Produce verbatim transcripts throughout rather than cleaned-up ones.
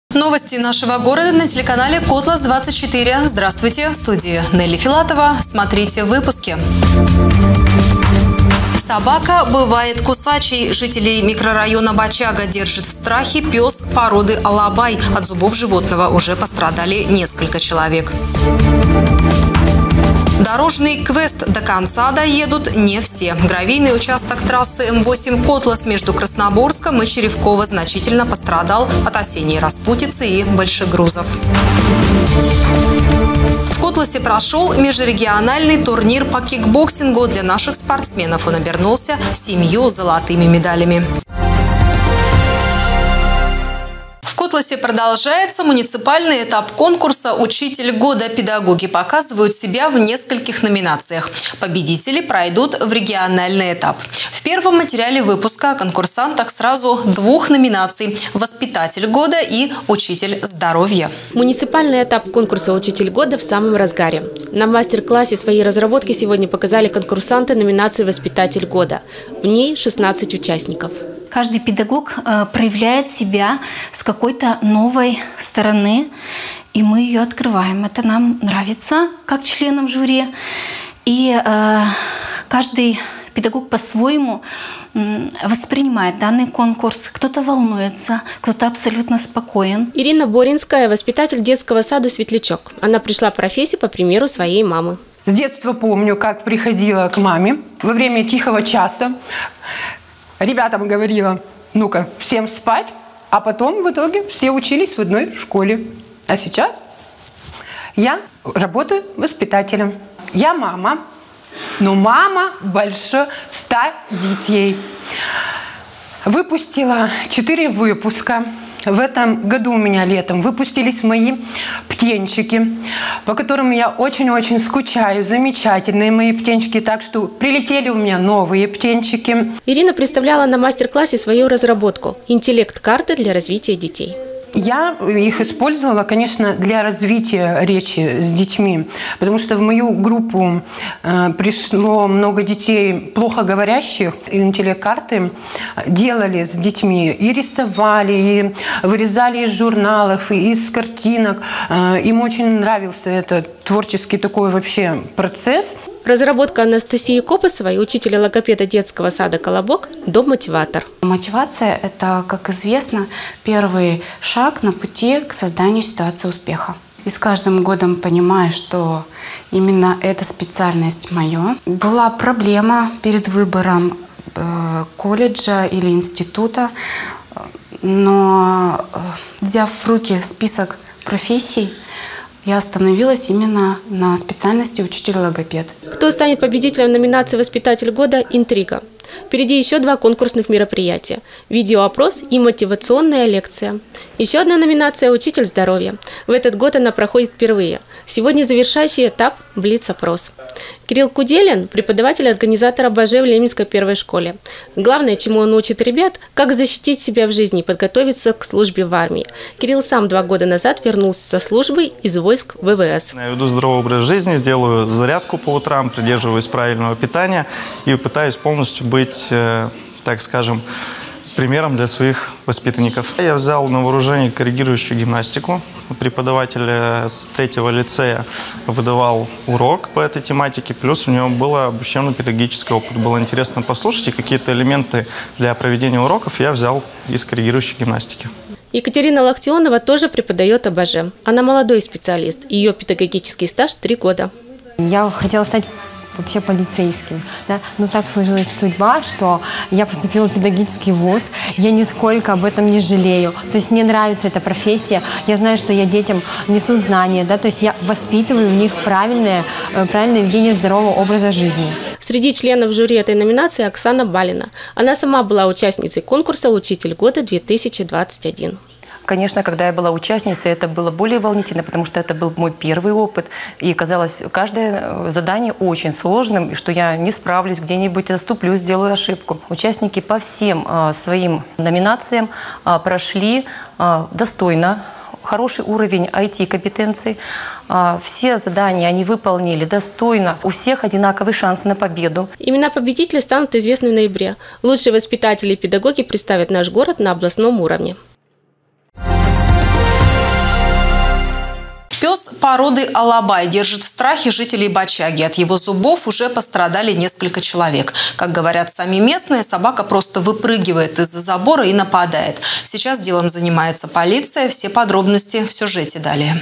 Новости нашего города на телеканале Котлас двадцать четыре. Здравствуйте, в студии Нелли Филатова. Смотрите в выпуске. Собака бывает кусачей. Жителей микрорайона Бочага держит в страхе пес породы алабай. От зубов животного уже пострадали несколько человек. Дорожный квест до конца доедут не все. Гравийный участок трассы М восемь Котлас между Красноборском и Черевково значительно пострадал от осенней распутицы и большегрузов. В Котласе прошел межрегиональный турнир по кикбоксингу. Для наших спортсменов он обернулся семью золотыми медалями. В Котласе продолжается муниципальный этап конкурса «Учитель года». Педагоги показывают себя в нескольких номинациях. Победители пройдут в региональный этап. В первом материале выпуска о конкурсантах сразу двух номинаций – «Воспитатель года» и «Учитель здоровья». Муниципальный этап конкурса «Учитель года» в самом разгаре. На мастер-классе своей разработки сегодня показали конкурсанты номинации «Воспитатель года». В ней шестнадцать участников. Каждый педагог э, проявляет себя с какой-то новой стороны, и мы ее открываем. Это нам нравится, как членам жюри. И э, каждый педагог по-своему э, воспринимает данный конкурс. Кто-то волнуется, кто-то абсолютно спокоен. Ирина Боринская – воспитатель детского сада «Светлячок». Она пришла в профессию по примеру своей мамы. С детства помню, как приходила к маме во время тихого часа. Ребятам говорила: ну-ка, всем спать. А потом в итоге все учились в одной школе. А сейчас я работаю воспитателем. Я мама, но мама больше ста детей. Выпустила четыре выпуска. В этом году у меня летом выпустились мои птенчики, по которым я очень-очень скучаю. Замечательные мои птенчики, так что прилетели у меня новые птенчики. Ирина представляла на мастер-классе свою разработку – интеллект-карты для развития детей. Я их использовала, конечно, для развития речи с детьми, потому что в мою группу э, пришло много детей плохо говорящих. Интеллект-карты делали с детьми и рисовали, и вырезали из журналов, и из картинок. Э, им очень нравился этот творческий такой вообще процесс. Разработка Анастасии Копосовой, учителя логопеда детского сада «Колобок», «Дом-мотиватор». Мотивация – это, как известно, первый шаг на пути к созданию ситуации успеха. И с каждым годом понимаю, что именно эта специальность моя. Была проблема перед выбором э, колледжа или института, но, э, взяв в руки список профессий, я остановилась именно на специальности учитель-логопед. Кто станет победителем номинации «Воспитатель года» – интрига. Впереди еще два конкурсных мероприятия – видеоопрос и мотивационная лекция. Еще одна номинация – «Учитель здоровья». В этот год она проходит впервые. Сегодня завершающий этап – блиц-опрос. Кирилл Куделин – преподаватель организатора БАЖ в Леминской первой школе. Главное, чему он учит ребят – как защитить себя в жизни и подготовиться к службе в армии. Кирилл сам два года назад вернулся со службы из войск ВВС. Я веду здоровый образ жизни, делаю зарядку по утрам, придерживаюсь правильного питания и пытаюсь полностью быть, так скажем, примером для своих воспитанников. Я взял на вооружение корректирующую гимнастику. Преподаватель с третьего лицея выдавал урок по этой тематике, плюс у него был обученно-педагогический опыт. Было интересно послушать, и какие-то элементы для проведения уроков я взял из корректирующей гимнастики. Екатерина Локтионова тоже преподает АБЖ. Она молодой специалист, ее педагогический стаж три года. Я хотела стать вообще полицейским, да? Но так сложилась судьба, что я поступила в педагогический вуз, я нисколько об этом не жалею. То есть мне нравится эта профессия, я знаю, что я детям несу знания, да? То есть я воспитываю в них правильное, правильное ведение здорового образа жизни. Среди членов жюри этой номинации Оксана Балина. Она сама была участницей конкурса «Учитель года две тысячи двадцать один». Конечно, когда я была участницей, это было более волнительно, потому что это был мой первый опыт. И казалось, каждое задание очень сложным, и что я не справлюсь, где-нибудь заступлюсь, сделаю ошибку. Участники по всем а, своим номинациям а, прошли а, достойно. Хороший уровень ай ти-компетенций. Все задания они выполнили достойно. У всех одинаковый шанс на победу. Имена победителей станут известны в ноябре. Лучшие воспитатели и педагоги представят наш город на областном уровне. Пес породы алабай держит в страхе жителей Бочаги. От его зубов уже пострадали несколько человек. Как говорят сами местные, собака просто выпрыгивает из-за забора и нападает. Сейчас делом занимается полиция. Все подробности в сюжете далее.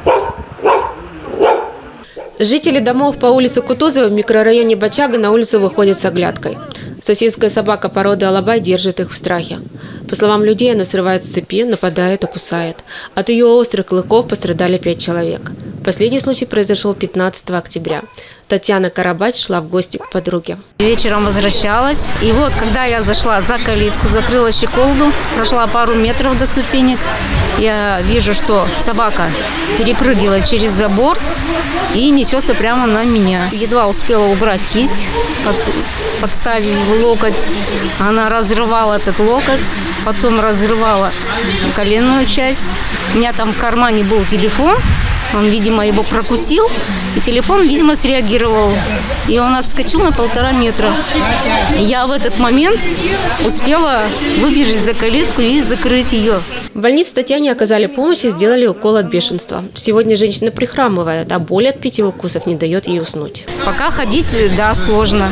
Жители домов по улице Кутузова в микрорайоне Бочага на улицу выходят с оглядкой. Соседская собака породы алабай держит их в страхе. По словам людей, она срывает с цепи, нападает и кусает. От ее острых клыков пострадали пять человек. Последний случай произошел пятнадцатого октября. Татьяна Карабач шла в гости к подруге. Вечером возвращалась. И вот, когда я зашла за калитку, закрыла щеколду, прошла пару метров до ступенек, я вижу, что собака перепрыгивает через забор и несется прямо на меня. Едва успела убрать кисть, подставив локоть. Она разрывала этот локоть, потом разрывала коленную часть. У меня там в кармане был телефон. Он, видимо, его прокусил, и телефон, видимо, среагировал. И он отскочил на полтора метра. Я в этот момент успела выбежать за калитку и закрыть ее. В больнице Татьяне оказали помощь и сделали укол от бешенства. Сегодня женщина прихрамывает, а боль от пяти укусов не дает ей уснуть. Пока ходить, да, сложно.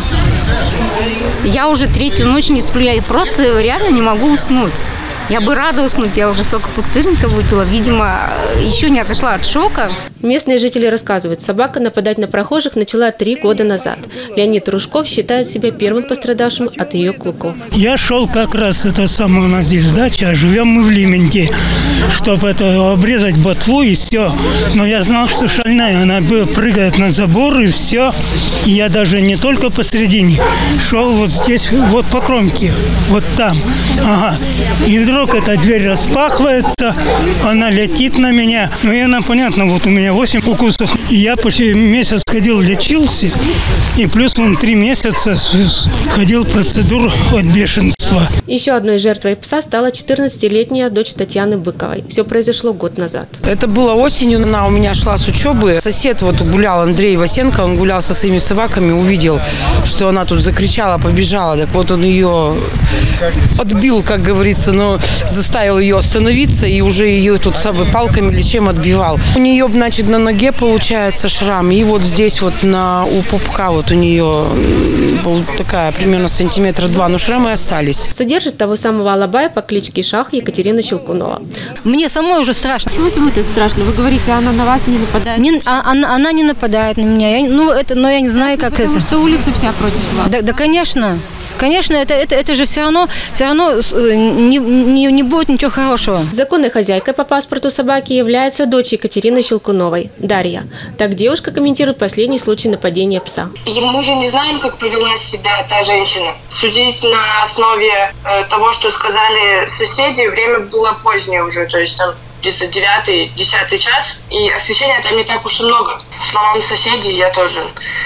Я уже третью ночь не сплю, я просто реально не могу уснуть. Я бы рада уснуть, я уже столько пустырника выпила. Видимо, еще не отошла от шока. Местные жители рассказывают, собака нападать на прохожих начала три года назад. Леонид Ружков считает себя первым пострадавшим от ее клыков. Я шел как раз, это самое у нас здесь дача, а живем мы в Лименке, чтобы это обрезать ботву и все. Но я знал, что шальная, она прыгает на забор и все. И я даже не только посередине, шел вот здесь, вот по кромке, вот там. Ага. И вдруг эта дверь распахивается, она летит на меня. Ну, и она, понятно, вот у меня восемь укусов. И я почти месяц ходил, лечился. И плюс вон три месяца ходил в процедуру от бешенства. Еще одной жертвой пса стала четырнадцатилетняя дочь Татьяны Быковой. Все произошло год назад. Это было осенью, она у меня шла с учебы. Сосед вот гулял, Андрей Васенко, он гулял со своими собаками, увидел, что она тут закричала, побежала. Так вот он ее отбил, как говорится, но заставил ее остановиться и уже ее тут с палками или чем отбивал. У нее, значит, на ноге получается шрам, и вот здесь вот на, у пупка вот у нее был такая примерно сантиметра два, но шрамы остались. Содержит того самого алабая по кличке Шах Екатерина Щелкунова. Мне самой уже страшно. Чего самой-то страшно? Вы говорите, она на вас не нападает? Не, а, она, она не нападает на меня. Я, ну, это, но я не знаю, как Потому это. Потому что улица вся против вас. Да, да, конечно. Конечно, это, это, это же все равно, все равно не, не, не будет ничего хорошего. Законной хозяйкой по паспорту собаки является дочь Екатерины Щелкуновой, Дарья. Так девушка комментирует последний случай нападения пса. Мы же не знаем, как повела себя та женщина. Судить на основе э, того, что сказали соседи, время было позднее уже, то есть там где-то девятый, десятый час, и освещения там не так уж и много. Словам соседей я тоже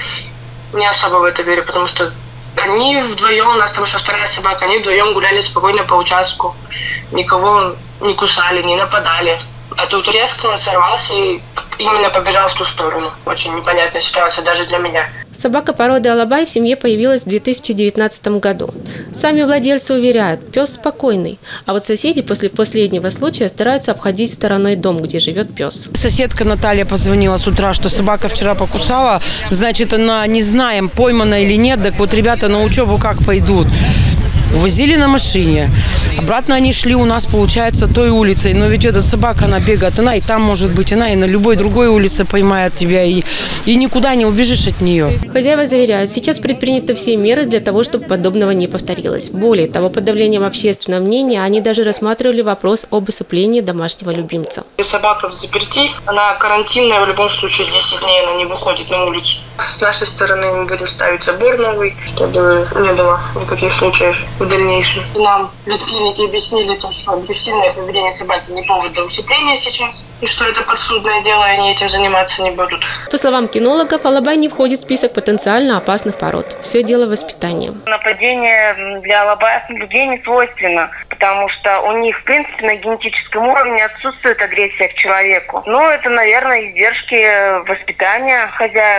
не особо в это верю, потому что они вдвоем, у нас там еще вторая собака, они вдвоем гуляли спокойно по участку, никого не кусали, не нападали. А тут резко он сорвался и именно побежал в ту сторону. Очень непонятная ситуация даже для меня. Собака породы алабай в семье появилась в две тысячи девятнадцатом году. Сами владельцы уверяют, пес спокойный. А вот соседи после последнего случая стараются обходить стороной дом, где живет пес. Соседка Наталья позвонила с утра, что собака вчера покусала. Значит, она не знаем, поймана или нет. Так вот, ребята на учебу как пойдут? Увозили на машине. Обратно они шли у нас, получается, той улицей. Но ведь эта собака, она бегает, она и там может быть, она и на любой другой улице поймает тебя. И, и никуда не убежишь от нее. Хозяева заверяют, сейчас предприняты все меры для того, чтобы подобного не повторилось. Более того, под давлением общественного мнения они даже рассматривали вопрос об усыплении домашнего любимца. Собака в заперти, она карантинная, в любом случае десять дней она не выходит на улицу. С нашей стороны мы будем ставить забор новый, чтобы не было никаких случаев в дальнейшем. Нам в ветклинике объяснили, то, что агрессивное поведение собаки не повод для усыпления сейчас, и что это подсудное дело, и они этим заниматься не будут. По словам кинологов, алабай не входит в список потенциально опасных пород. Все дело в воспитании. Нападение для алабаев людей не свойственно, потому что у них, в принципе, на генетическом уровне отсутствует агрессия к человеку. Но это, наверное, издержки воспитания хозяев.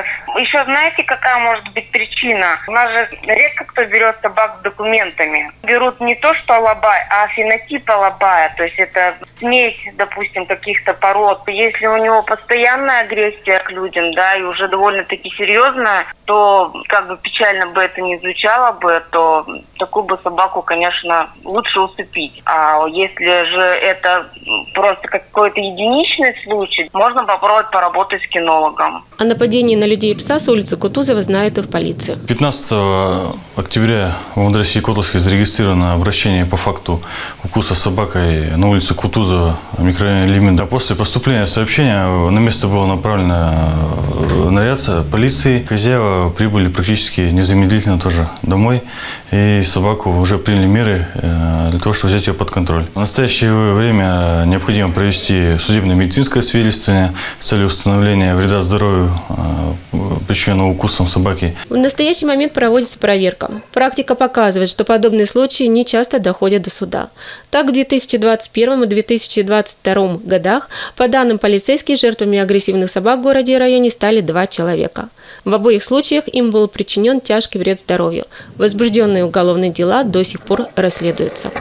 еще знаете, какая может быть причина? У нас же редко кто берет собак с документами. Берут не то, что алабай, а фенотип алабая. То есть это смесь, допустим, каких-то пород. Если у него постоянная агрессия к людям, да, и уже довольно-таки серьезная, то как бы печально бы это ни звучало бы, то такую бы собаку, конечно, лучше усыпить. А если же это просто какой-то единичный случай, можно попробовать поработать с кинологом. О нападении на людей и пса с улицы Кутузова знают и в полиции. пятнадцатого октября в МВД России Котласки зарегистрировано обращение по факту укуса собакой на улице Кутузова, микрорайоне Лимида. После поступления сообщения на место было направлено наряд полиции. Хозяева прибыли практически незамедлительно тоже домой. И собаку уже приняли меры для того, чтобы взять ее под контроль. В настоящее время необходимо провести судебно-медицинское свидетельствование с целью установления вреда здоровью, причиненного укусом собаки. В настоящий момент проводится проверка. Практика показывает, что подобные случаи не часто доходят до суда. Так, в две тысячи двадцать первом и две тысячи двадцать втором годах, по данным полицейских, жертвами агрессивных собак в городе и районе стали два человека. В обоих случаях им был причинен тяжкий вред здоровью. Возбужденные уголовные дела до сих пор расследуются.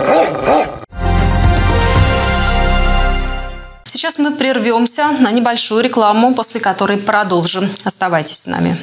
Сейчас мы прервемся на небольшую рекламу, после которой продолжим. Оставайтесь с нами.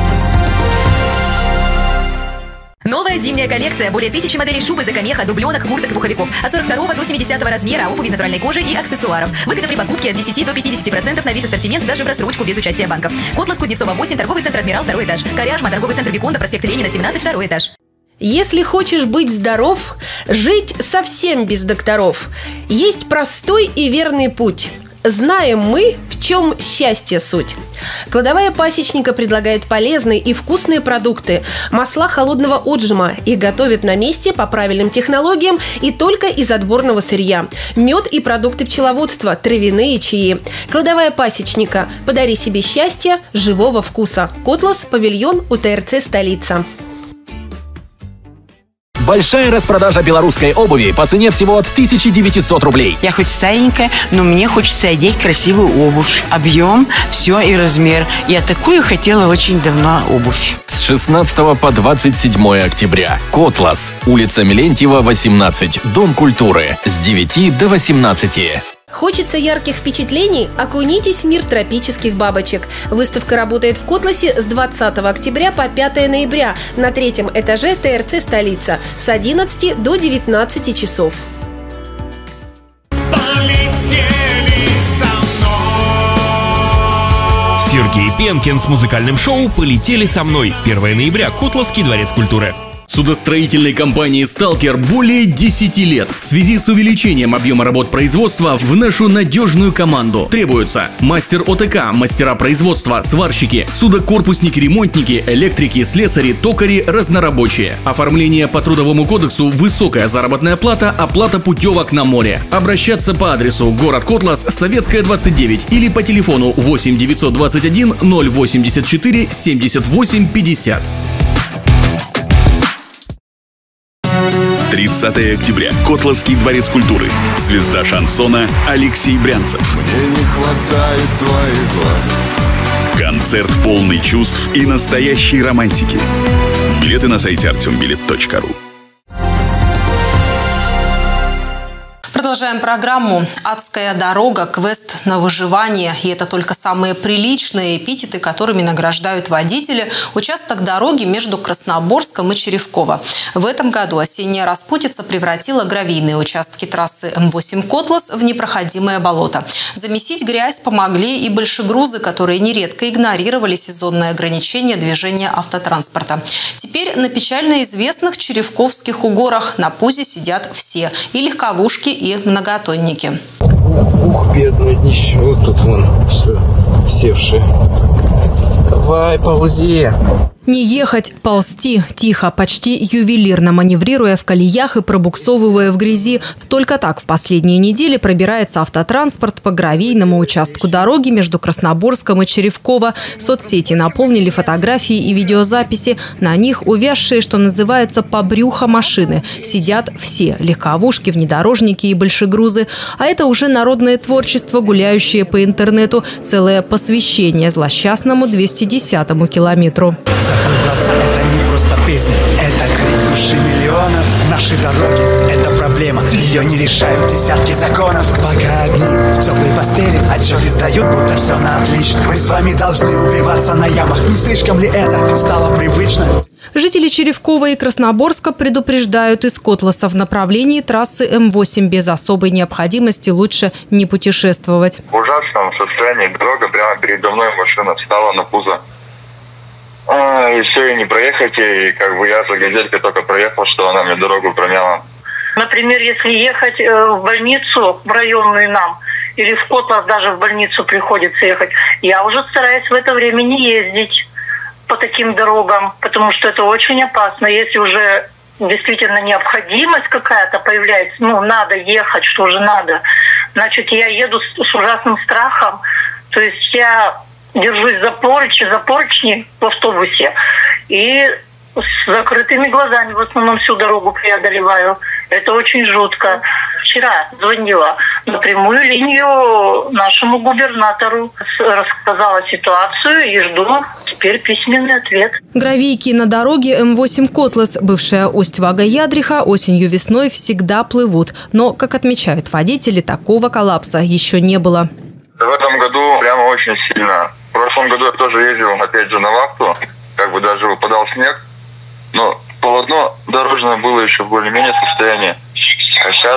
Новая зимняя коллекция. Более тысячи моделей шубы, закамеха, дубленок, курток и пуховиков. От сорок второго до семидесятого размера, обувь из натуральной кожи и аксессуаров. Выгода при покупке от десяти до пятидесяти процентов на весь ассортимент, даже в рассрочку без участия банков. Котлас, Кузнецова, восемь, торговый центр «Адмирал», второй этаж. Коряжма, торговый центр «Виконда», проспект Ленина, семнадцать, второй этаж. Если хочешь быть здоров, жить совсем без докторов, есть простой и верный путь. Знаем мы, в чем счастье суть. Кладовая пасечника предлагает полезные и вкусные продукты. Масла холодного отжима. Их готовят на месте по правильным технологиям и только из отборного сырья. Мед и продукты пчеловодства, травяные чаи. Кладовая пасечника. Подари себе счастье живого вкуса. Котлас, павильон, УТРЦ «Столица». Большая распродажа белорусской обуви по цене всего от тысячи девятисот рублей. Я хоть старенькая, но мне хочется одеть красивую обувь. Объем, все и размер. Я такую хотела очень давно обувь. С шестнадцатого по двадцать седьмое октября. Котлас. Улица Мелентьева, восемнадцать. Дом культуры. С девяти до восемнадцати. Хочется ярких впечатлений? Окунитесь в мир тропических бабочек. Выставка работает в Котласе с двадцатого октября по пятое ноября на третьем этаже ТРЦ «Столица» с одиннадцати до девятнадцати часов. Сергей Пенкин с музыкальным шоу «Полетели со мной». первое ноября. Котласский дворец культуры. Судостроительной компании «Сталкер» более десяти лет. В связи с увеличением объема работ производства в нашу надежную команду требуются мастер ОТК, мастера производства, сварщики, судокорпусники, ремонтники, электрики, слесари, токари, разнорабочие. Оформление по Трудовому кодексу, высокая заработная плата, оплата путевок на море. Обращаться по адресу город Котлас, Советская, двадцать девять или по телефону восемь девятьсот двадцать один ноль восемьдесят четыре семьдесят восемь пятьдесят. тридцатое октября. Котласский дворец культуры. Звезда шансона Алексей Брянцев. Мне не хватает твоих глаз. Концерт полный чувств и настоящей романтики. Билеты на сайте артембилет точка ру. Продолжаем программу. «Адская дорога», квест на выживание. И это только самые приличные эпитеты, которыми награждают водители. Участок дороги между Красноборском и Черевково. В этом году осенняя распутица превратила гравийные участки трассы эм восемь Котлас в непроходимое болото. Замесить грязь помогли и большегрузы, которые нередко игнорировали сезонные ограничения движения автотранспорта. Теперь на печально известных Черевковских угорах на пузе сидят все – и легковушки, и многотонники. Ух, бедный днище. Вот тут вон все севшие. Давай, ползи. Не ехать, ползти, тихо, почти ювелирно маневрируя в колеях и пробуксовывая в грязи. Только так в последние недели пробирается автотранспорт по гравийному участку дороги между Красноборском и Черевково. Соцсети наполнили фотографии и видеозаписи. На них увязшие, что называется, по брюхо машины. Сидят все – легковушки, внедорожники и большегрузы. А это уже народное творчество, гуляющее по интернету. Целое посвящение злосчастному двести десятому километру. Это не просто песня, это крик души миллионов. Наши дороги – это проблема, ее не решают десятки законов. Пока одни в теплой постели отчеты сдают, будто все на отлично. Мы с вами должны убиваться на ямах. Не слишком ли это стало привычно? Жители Черевкова и Красноборска предупреждают из Котласа в направлении трассы М восемь. Без особой необходимости лучше не путешествовать. В ужасном состоянии дорога, прямо передо мной машина встала на пузо. А, и все, и не проехать, и как бы я за газелькой только проехал, что она мне дорогу промяла. Например, если ехать в больницу, в районную нам, или в Котлас даже в больницу приходится ехать, я уже стараюсь в это время не ездить по таким дорогам, потому что это очень опасно. Если уже действительно необходимость какая-то появляется, ну, надо ехать, что же надо, значит, я еду с, с ужасным страхом. То есть я держусь за поручни, за поручни в автобусе и с закрытыми глазами в основном всю дорогу преодолеваю. Это очень жутко. Вчера звонила на прямую линию нашему губернатору, рассказала ситуацию и жду теперь письменный ответ. Гравийки на дороге М восемь Котлас, бывшая Усть-Вага-Ядриха, осенью-весной всегда плывут. Но, как отмечают водители, такого коллапса еще не было. В этом году прямо очень сильно. В прошлом году я тоже ездил, опять же, на вахту. Как бы даже выпадал снег. Но полотно дорожное было еще в более-менее состоянии. А сейчас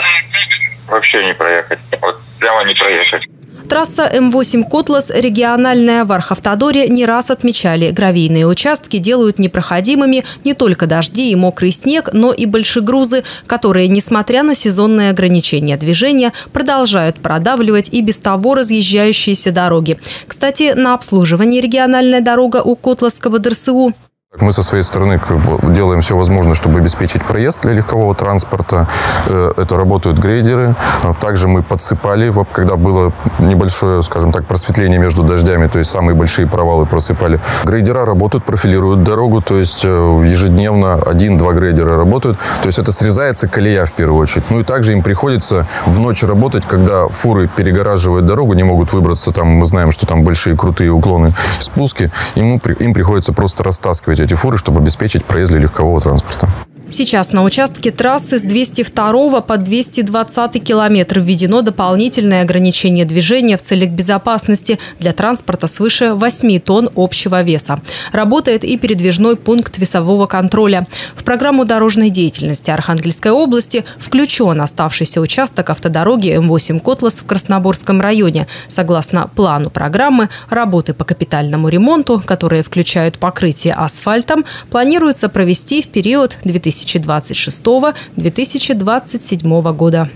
вообще не проехать. Вот прямо не проехать. Трасса М восемь Котлас региональная. В Архавтодоре не раз отмечали. Гравийные участки делают непроходимыми не только дожди и мокрый снег, но и большегрузы, которые, несмотря на сезонные ограничения движения, продолжают продавливать и без того разъезжающиеся дороги. Кстати, на обслуживании региональная дорога у Котласского ДРСУ. Мы со своей стороны делаем все возможное, чтобы обеспечить проезд для легкового транспорта. Это работают грейдеры. Также мы подсыпали, когда было небольшое, скажем так, просветление между дождями, то есть самые большие провалы просыпали. Грейдера работают, профилируют дорогу, то есть ежедневно один-два грейдера работают. То есть это срезается колея в первую очередь. Ну и также им приходится в ночь работать, когда фуры перегораживают дорогу, не могут выбраться. Там мы знаем, что там большие крутые уклоны, спуски. Им, им приходится просто растаскивать эти фуры, чтобы обеспечить проезд для легкового транспорта. Сейчас на участке трассы с двести второго по двести двадцатый километр введено дополнительное ограничение движения в целях безопасности для транспорта свыше восьми тонн общего веса. Работает и передвижной пункт весового контроля. В программу дорожной деятельности Архангельской области включен оставшийся участок автодороги М восемь Котлас в Красноборском районе. Согласно плану программы, работы по капитальному ремонту, которые включают покрытие асфальтом, планируется провести в период две тысячи двадцать шестого — две тысячи двадцать седьмого года.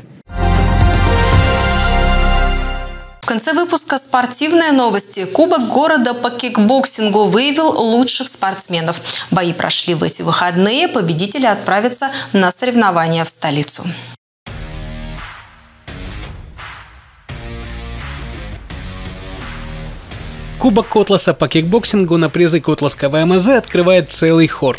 В конце выпуска спортивные новости. Кубок города по кикбоксингу выявил лучших спортсменов. Бои прошли в эти выходные. Победители отправятся на соревнования в столицу. Кубок Котласа по кикбоксингу на призы Котласского эм зэ открывает целый хор.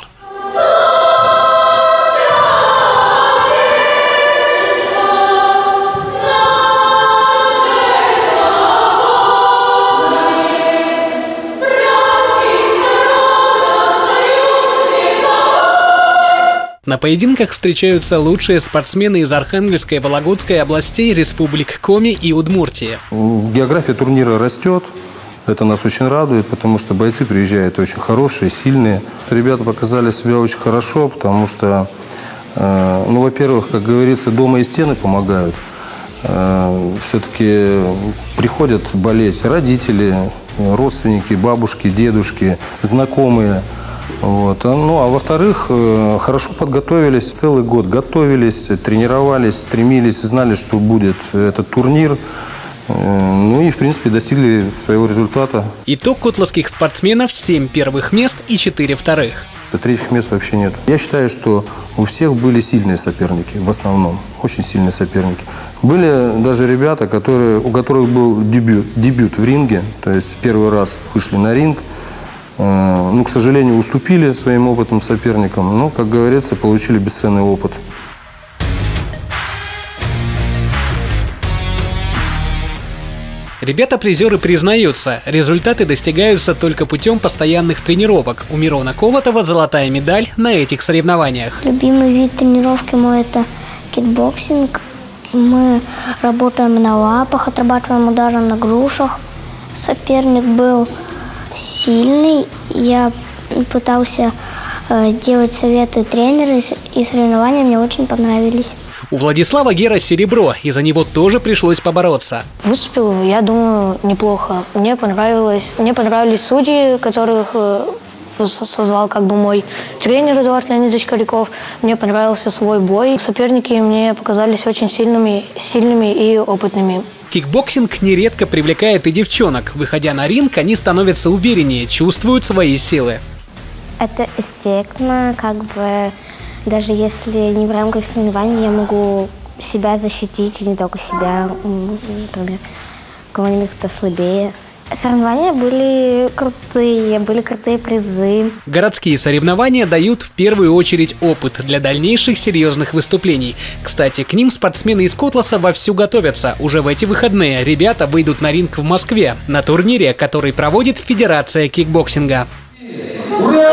На поединках встречаются лучшие спортсмены из Архангельской, Вологодской областей, республик Коми и Удмуртии. География турнира растет. Это нас очень радует, потому что бойцы приезжают очень хорошие, сильные. Ребята показали себя очень хорошо, потому что, э, ну, во-первых, как говорится, дома и стены помогают. Э, все-таки приходят болеть родители, родственники, бабушки, дедушки, знакомые. Вот. Ну, а во-вторых, хорошо подготовились, целый год готовились, тренировались, стремились, знали, что будет этот турнир. Ну и, в принципе, достигли своего результата. Итог котласских спортсменов – семь первых мест и четыре вторых. Третьих мест вообще нет. Я считаю, что у всех были сильные соперники, в основном. Очень сильные соперники. Были даже ребята, которые, у которых был дебют, дебют в ринге, то есть первый раз вышли на ринг. Ну, к сожалению, уступили своим опытным соперникам, но, как говорится, получили бесценный опыт. Ребята-призеры признаются, результаты достигаются только путем постоянных тренировок. У Мирона Колотова золотая медаль на этих соревнованиях. Любимый вид тренировки мой – это кикбоксинг. Мы работаем на лапах, отрабатываем удары на грушах. Соперник был сильный. Я пытался э, делать советы тренера, и соревнования мне очень понравились. У Владислава Гера серебро, и за него тоже пришлось побороться. Выступил, я думаю, неплохо. Мне понравилось, мне понравились судьи, которых э, созвал как бы мой тренер Эдуард Леонидович Коряков. Мне понравился свой бой. Соперники мне показались очень сильными, сильными и опытными. Кикбоксинг нередко привлекает и девчонок. Выходя на ринг, они становятся увереннее, чувствуют свои силы. Это эффектно, как бы... Даже если не в рамках соревнований, я могу себя защитить, и не только себя, например, кого-нибудь, кто слабее. Соревнования были крутые, были крутые призы. Городские соревнования дают в первую очередь опыт для дальнейших серьезных выступлений. Кстати, к ним спортсмены из Котласа вовсю готовятся. Уже в эти выходные ребята выйдут на ринг в Москве, на турнире, который проводит Федерация кикбоксинга. Ура!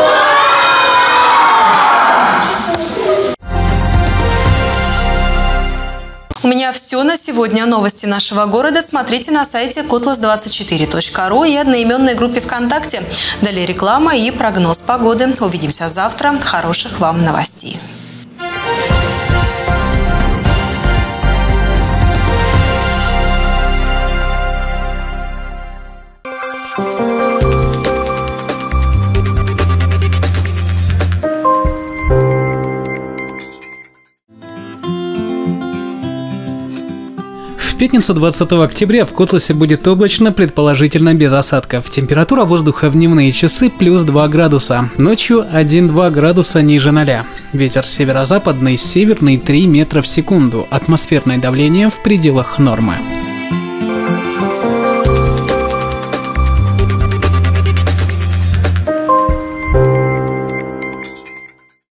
У меня все на сегодня. Новости нашего города смотрите на сайте котлас двадцать четыре точка ру и одноименной группе ВКонтакте. Далее реклама и прогноз погоды. Увидимся завтра. Хороших вам новостей. В пятницу двадцатого октября в Котласе будет облачно, предположительно без осадков. Температура воздуха в дневные часы плюс два градуса, ночью один-два градуса ниже ноля. Ветер северо-западный, северный три метра в секунду. Атмосферное давление в пределах нормы.